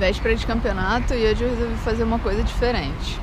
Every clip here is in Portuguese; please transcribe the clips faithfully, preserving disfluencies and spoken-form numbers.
Véspera de campeonato e hoje eu resolvi fazer uma coisa diferente.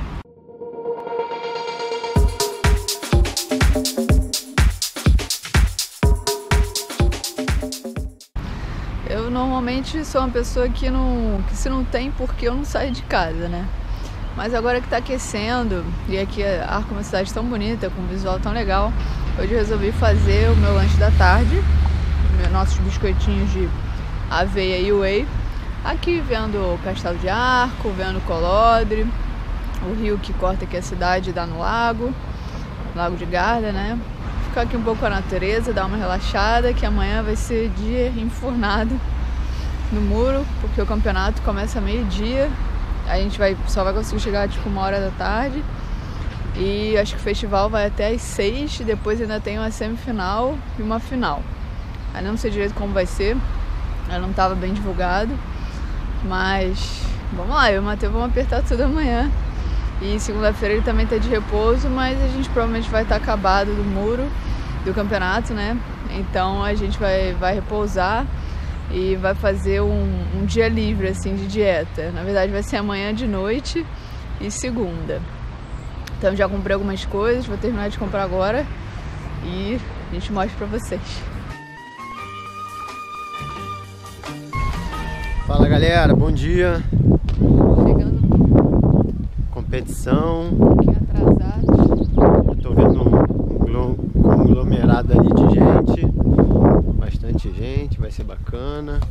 Eu normalmente sou uma pessoa que, não, que se não tem porquê eu não saio de casa, né? Mas agora que tá aquecendo e aqui Arco é uma cidade tão bonita, com um visual tão legal, hoje eu resolvi fazer o meu lanche da tarde, meus, nossos biscoitinhos de aveia e whey, aqui vendo o Castelo de Arco, vendo o Colodre, o rio que corta aqui a cidade e dá no lago, Lago de Garda, né? Ficar aqui um pouco com a natureza, dar uma relaxada, que amanhã vai ser dia enfurnado no muro, porque o campeonato começa meio-dia. A gente vai, só vai conseguir chegar tipo uma hora da tarde. E acho que o festival vai até às seis, e depois ainda tem uma semifinal e uma final. Ainda não sei direito como vai ser, ela não estava bem divulgado. Mas vamos lá, eu e o Matheus vamos apertar tudo amanhã. E segunda-feira ele também tá de repouso, mas a gente provavelmente vai estar acabado do muro do campeonato, né? Então a gente vai, vai repousar e vai fazer um, um dia livre, assim, de dieta. Na verdade vai ser amanhã de noite e segunda. Então já comprei algumas coisas, vou terminar de comprar agora e a gente mostra pra vocês. Fala galera, bom dia. Chegando competição. um pouquinho atrasado. Eu tô vendo um conglomerado ali de gente. Bastante gente, vai ser bacana.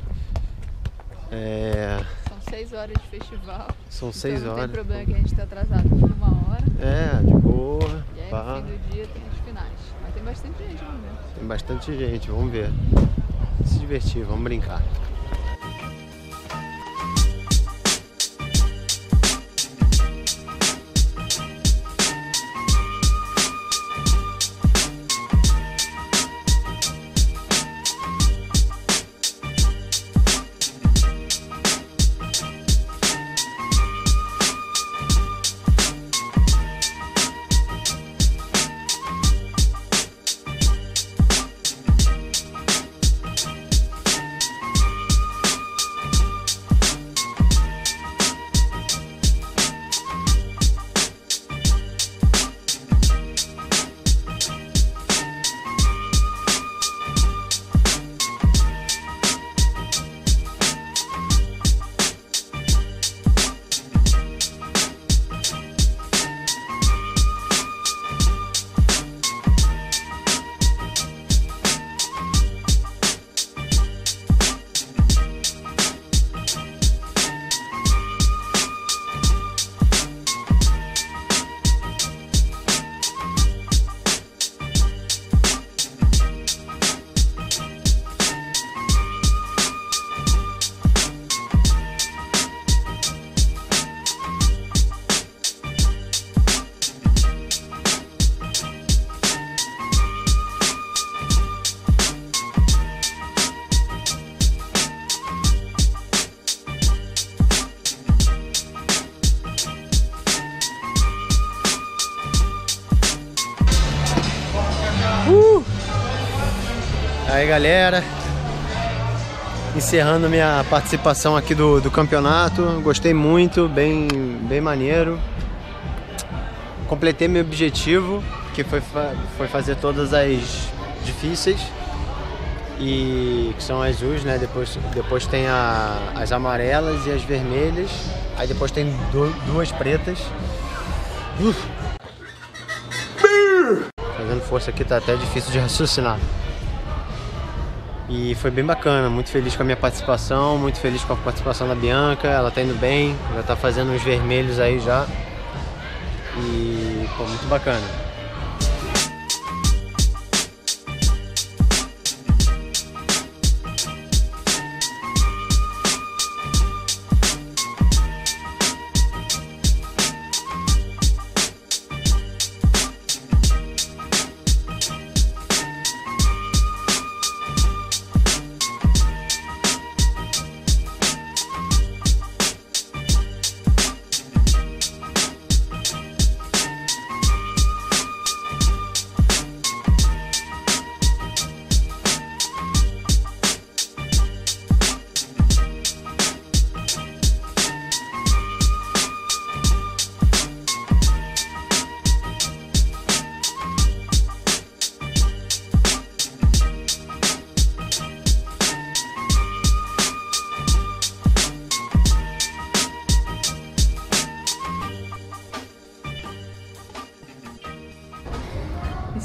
É... São seis horas de festival. São seis então não horas. tem problema que a gente tá atrasado por uma hora. É, de boa. E aí pá. no fim do dia tem as finais. Mas tem bastante gente, vamos ver. Tem bastante gente, vamos ver. Se divertir, vamos brincar. Uh! Aí galera, encerrando minha participação aqui do, do campeonato. Gostei muito, bem, bem maneiro. Completei meu objetivo, que foi, foi fazer todas as difíceis, e que são as azuis, né? Depois, depois tem a, as amarelas e as vermelhas. Aí depois tem do, duas pretas. Uh! Fazendo força aqui tá até difícil de raciocinar. E foi bem bacana, muito feliz com a minha participação, muito feliz com a participação da Bianca, ela tá indo bem, já tá fazendo uns vermelhos aí já. E pô, muito bacana.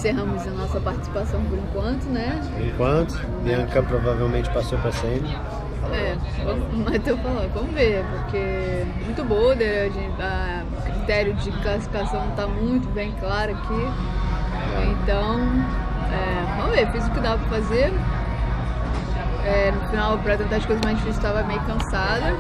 encerramos a nossa participação por enquanto, né? Por enquanto, Bianca provavelmente passou para semi. É, mas eu falo, vamos ver, porque muito boulder, o critério de classificação está muito bem claro aqui. Então, é, vamos ver, fiz o que dava para fazer. É, no final, para tentar as coisas mais difíceis, estava meio cansada.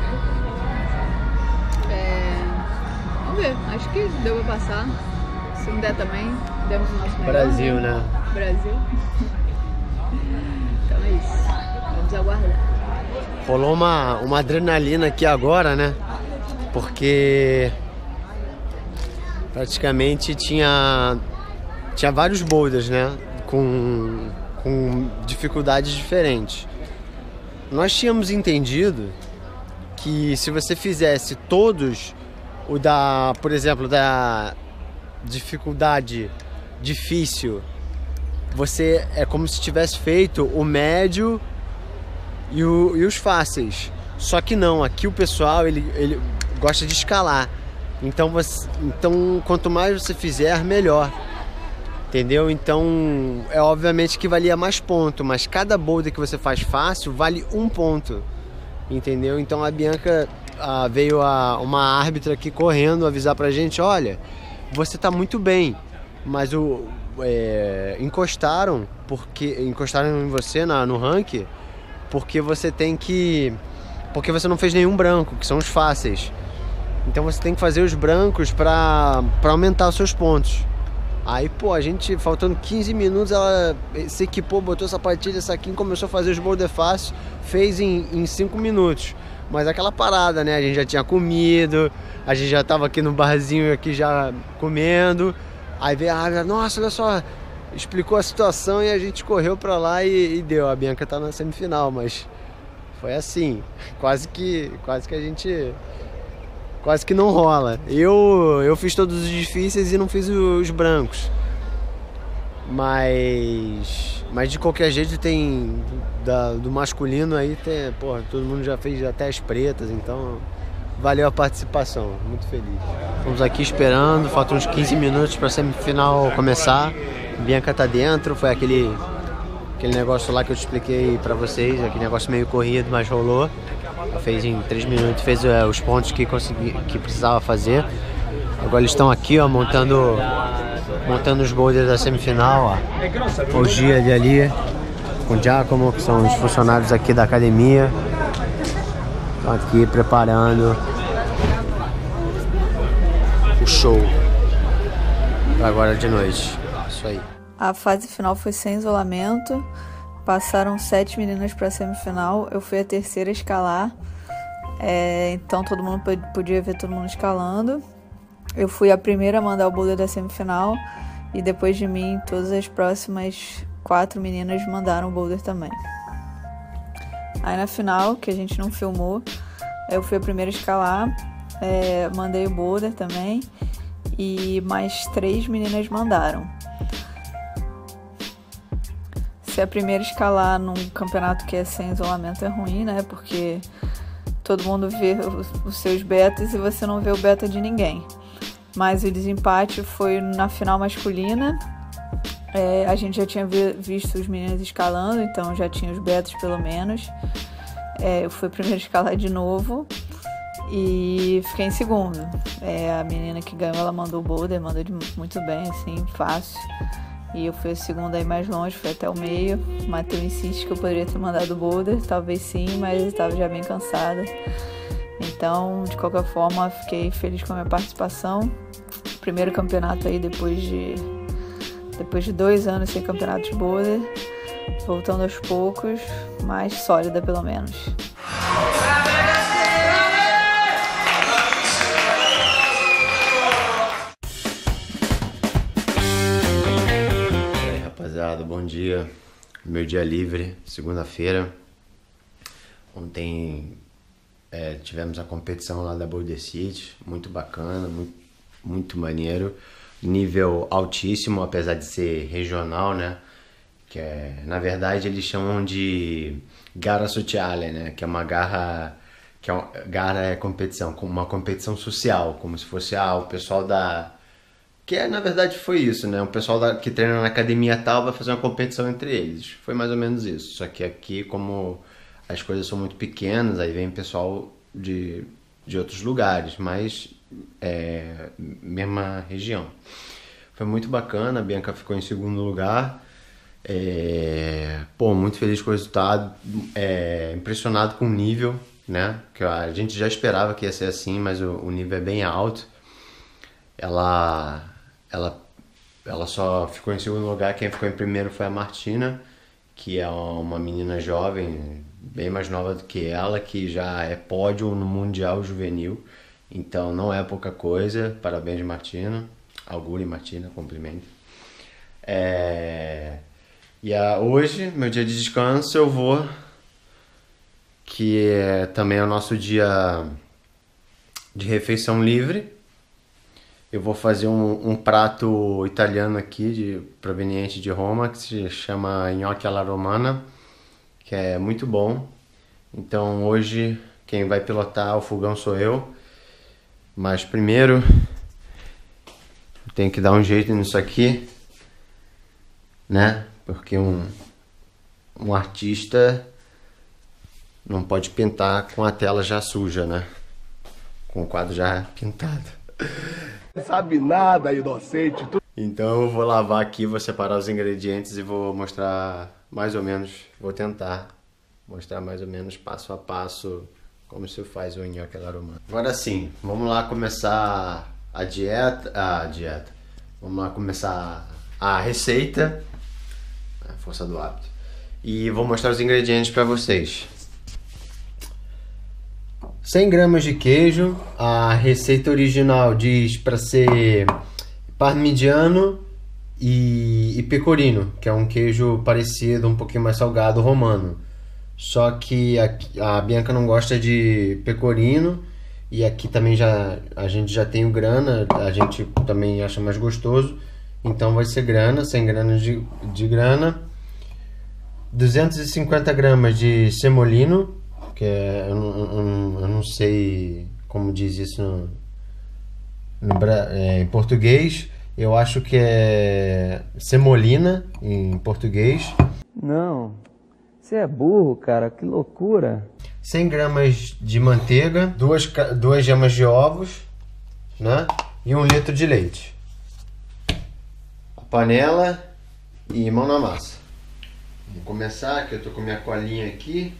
É, vamos ver, acho que deu para passar. Se não der também, demos o nosso melhor. Brasil, né? né? Brasil. Então é isso, vamos aguardar. Rolou uma, uma adrenalina aqui agora, né? Porque praticamente tinha, tinha vários boulders, né? Com, com dificuldades diferentes. Nós tínhamos entendido que se você fizesse todos o da, por exemplo, da dificuldade difícil, você é como se tivesse feito o médio E, o, e os fáceis. Só que não, aqui o pessoal ele, ele gosta de escalar. Então, você, então quanto mais você fizer, melhor. Entendeu? Então é obviamente que valia mais ponto, mas cada boulder que você faz fácil vale um ponto. Entendeu? Então a Bianca a, veio a, uma árbitra aqui correndo avisar pra gente: olha, você tá muito bem, mas o, é, encostaram, porque encostaram em você na, no ranking. Porque você tem que... Porque você não fez nenhum branco, que são os fáceis. Então você tem que fazer os brancos pra, pra aumentar os seus pontos. Aí, pô, a gente, faltando quinze minutos, ela se equipou, botou sapatilha, saquinho, começou a fazer os boulder fáceis, fez em, em cinco minutos. Mas aquela parada, né? A gente já tinha comido, a gente já tava aqui no barzinho aqui já comendo. Aí veio a área, nossa, olha só... Explicou a situação e a gente correu pra lá e, e deu. A Bianca tá na semifinal, mas foi assim, quase que, quase que a gente, quase que não rola. Eu, eu fiz todos os difíceis e não fiz os brancos, mas, mas de qualquer jeito tem da, do masculino aí tem, porra, todo mundo já fez até as pretas, então valeu a participação, muito feliz. Estamos aqui esperando, faltam uns quinze minutos para a semifinal começar. Bianca tá dentro, foi aquele, aquele negócio lá que eu te expliquei pra vocês, aquele negócio meio corrido, mas rolou. Ela fez em três minutos, fez é, os pontos que, consegui, que precisava fazer. Agora eles estão aqui, ó, montando, montando os boulders da semifinal, ó. O Gia de ali, com o Giacomo, que são os funcionários aqui da academia. Estão aqui preparando o show pra agora de noite. Isso aí. A fase final foi sem isolamento, passaram sete meninas para a semifinal, eu fui a terceira a escalar, é, então todo mundo podia ver todo mundo escalando. Eu fui a primeira a mandar o boulder da semifinal e depois de mim todas as próximas quatro meninas mandaram o boulder também. Aí na final, que a gente não filmou, eu fui a primeira a escalar, é, mandei o boulder também e mais três meninas mandaram. Se a primeira escalar num campeonato que é sem isolamento é ruim, né? Porque todo mundo vê os seus betas e você não vê o beta de ninguém. Mas o desempate foi na final masculina. É, a gente já tinha visto os meninos escalando, então já tinha os betas pelo menos. É, eu fui a primeira a escalar de novo e fiquei em segundo. É, a menina que ganhou, ela mandou o boulder, mandou muito bem, assim, fácil. E eu fui a segunda aí mais longe, fui até o meio. O Matheus insiste que eu poderia ter mandado o boulder, talvez sim, mas eu estava já bem cansada. Então, de qualquer forma, fiquei feliz com a minha participação. Primeiro campeonato aí depois de, depois de dois anos sem campeonato de boulder. Voltando aos poucos, mas sólida pelo menos. Rapaziada, bom dia. Meu dia livre, segunda-feira. Ontem é, tivemos a competição lá da Boulder City, muito bacana, muito, muito maneiro. Nível altíssimo, apesar de ser regional, né? Que é, na verdade eles chamam de gara sociale, né? Que é uma garra, que é uma, garra é competição, uma competição social, como se fosse ah, o pessoal da Que é, na verdade foi isso, né? O pessoal da, que treina na academia tal vai fazer uma competição entre eles. Foi mais ou menos isso. Só que aqui, como as coisas são muito pequenas, aí vem pessoal de, de outros lugares, mas é, mesma região. Foi muito bacana, a Bianca ficou em segundo lugar. É, pô, muito feliz com o resultado, é, impressionado com o nível, né? Que a gente já esperava que ia ser assim, mas o, o nível é bem alto. Ela, ela, ela só ficou em segundo lugar, quem ficou em primeiro foi a Martina, que é uma menina jovem, bem mais nova do que ela, que já é pódio no Mundial Juvenil, então não é pouca coisa. Parabéns, Martina. Augure, Martina, cumprimento. É... E a, hoje, meu dia de descanso, eu vou, que é, também é o nosso dia de refeição livre. Eu vou fazer um, um prato italiano aqui, de, proveniente de Roma, que se chama gnocchi alla romana, que é muito bom. Então hoje quem vai pilotar o fogão sou eu, mas primeiro tenho que dar um jeito nisso aqui, né? Porque um, um artista não pode pintar com a tela já suja, né? Com o quadro já pintado. Não sabe nada, inocente. Então eu vou lavar aqui, vou separar os ingredientes e vou mostrar mais ou menos, vou tentar mostrar mais ou menos passo a passo como se faz o gnocchi alla romana. Agora sim, vamos lá começar a dieta, a dieta. Vamos lá começar a receita. Força do hábito. E vou mostrar os ingredientes para vocês. cem gramas de queijo. A receita original diz para ser parmigiano e, e pecorino, que é um queijo parecido, um pouquinho mais salgado, romano. Só que a, a Bianca não gosta de pecorino, e aqui também já a gente já tem o grana, a gente também acha mais gostoso. Então vai ser grana, cem gramas de, de grana. duzentas e cinquenta gramas de semolino, que é, eu, eu, eu não sei como diz isso no, no, é, em português. Eu acho que é semolina em português. Não, você é burro, cara, que loucura. cem gramas de manteiga, duas, duas gemas de ovos, né? E um litro de leite. A panela e mão na massa. Vamos começar, que eu tô com minha colinha aqui.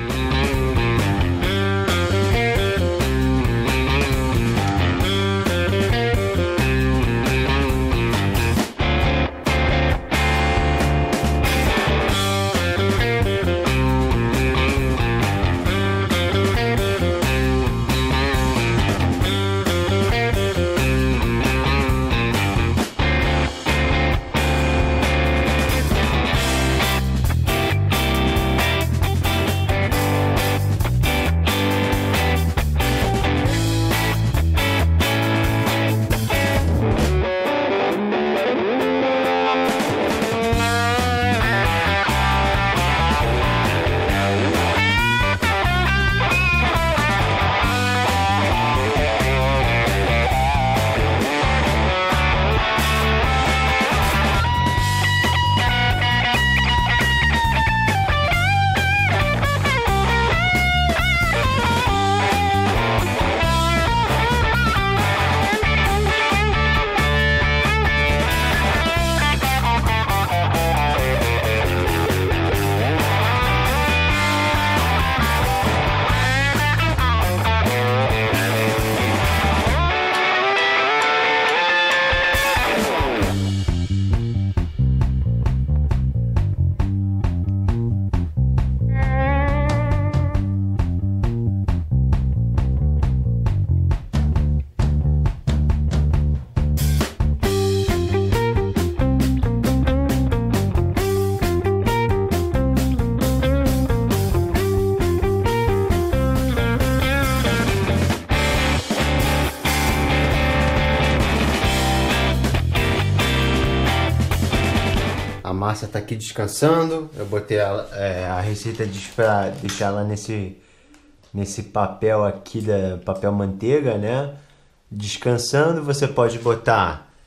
A massa tá aqui descansando. Eu botei a, é, a receita para deixar ela nesse, nesse papel aqui, da papel manteiga, né? Descansando. Você pode botar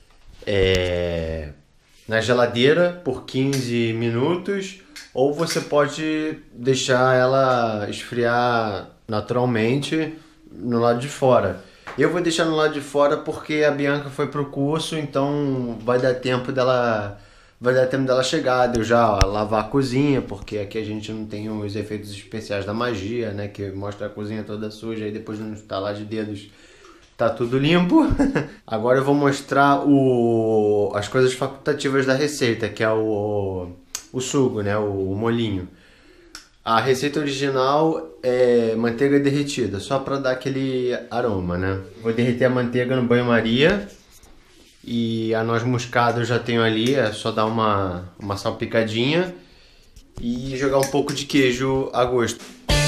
é, na geladeira por quinze minutos, ou você pode deixar ela esfriar naturalmente no lado de fora. Eu vou deixar no lado de fora porque a Bianca foi pro curso, então vai dar tempo dela, vai dar tempo dela chegar, de eu já lavar a cozinha, porque aqui a gente não tem os efeitos especiais da magia, né, que mostra a cozinha toda suja e depois no estalar de dedos tá tudo limpo. Agora eu vou mostrar o, as coisas facultativas da receita, que é o, o sugo, né, o, o molhinho. A receita original é manteiga derretida, só para dar aquele aroma, né? Vou derreter a manteiga no banho-maria e a noz moscada eu já tenho ali, é só dar uma, uma salpicadinha e jogar um pouco de queijo a gosto.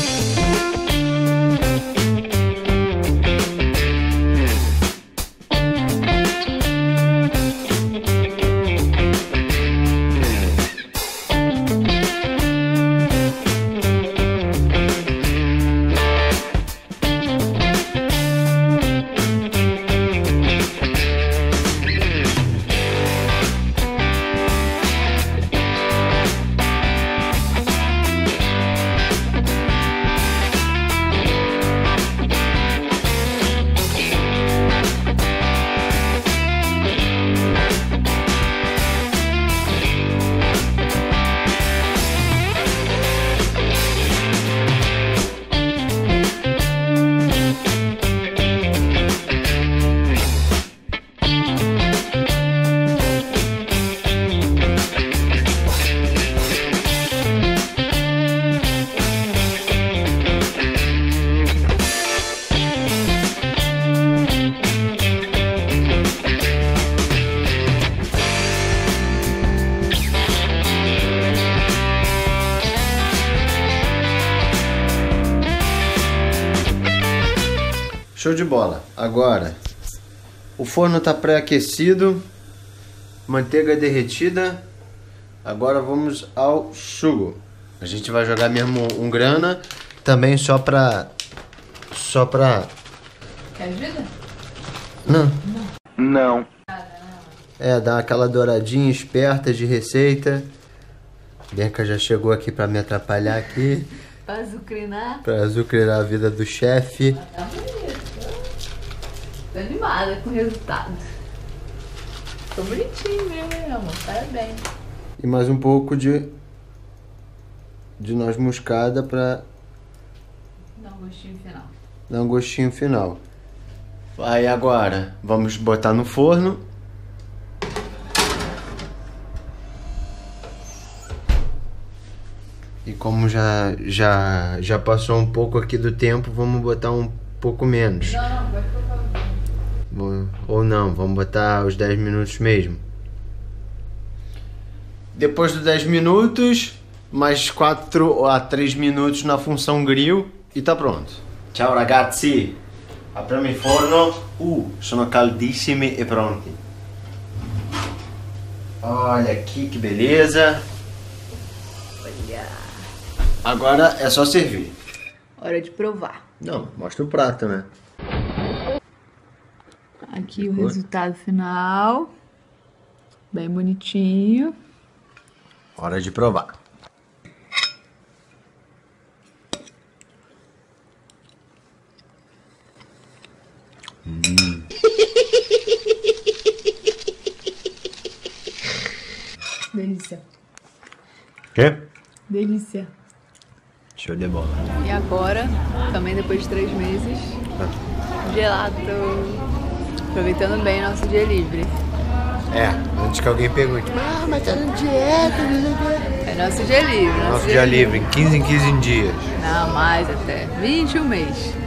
Show de bola. Agora, o forno está pré-aquecido, manteiga derretida. Agora vamos ao sugo. A gente vai jogar mesmo um grana, também só pra... Só pra... Quer ajuda? Não. Não. É, dar aquela douradinha esperta de receita. Bianca já chegou aqui pra me atrapalhar aqui. Pra azucrinar. Pra azucrinar a vida do chefe. Tá bonito. Tô animada com o resultado. Ficou bonitinho mesmo, hein, amor? Parabéns. E mais um pouco de... De noz moscada pra... Dá um gostinho final. Dar um gostinho final. Aí agora, vamos botar no forno. E como já, já, já passou um pouco aqui do tempo, vamos botar um pouco menos. Não, não, vai colocar. Ou não, vamos botar os dez minutos mesmo. Depois dos dez minutos, mais quatro a três minutos na função grill e tá pronto. Ciao ragazzi, apriamo il forno. Uh, sono caldissimi e pronti. Olha aqui que beleza. Olha. Agora é só servir. Hora de provar. Não, mostra o prato, né? Aqui o resultado final. Bem bonitinho. Hora de provar. Hum. Delícia. Quê? Delícia. Show de bola. E agora, também depois de três meses, gelato. Aproveitando bem nosso dia livre. É, antes que alguém pergunte, ah, mas tá na dieta, É nosso dia livre. Nosso dia livre, quinze em quinze dias. Não, mais até. vinte e um mês.